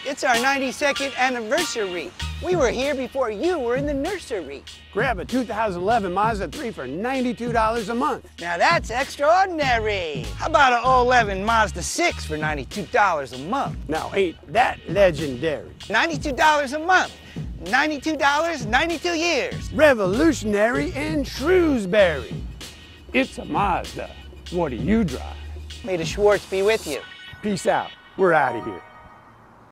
It's our 92nd anniversary. We were here before you were in the nursery. Grab a 2011 Mazda 3 for $92 a month. Now that's extraordinary. How about an 011 Mazda 6 for $92 a month? Now ain't that legendary? $92 a month. $92, 92 years. Revolutionary in Shrewsbury. It's a Mazda. What do you drive? May the Schwartz be with you. Peace out. We're out of here.